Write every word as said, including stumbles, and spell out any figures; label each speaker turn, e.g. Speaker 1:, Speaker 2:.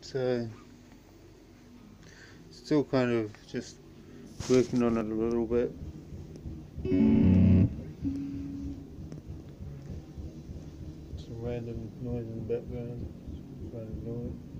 Speaker 1: So still kind of just working on it a little bit. Some random noise in the background, trying to ignore it.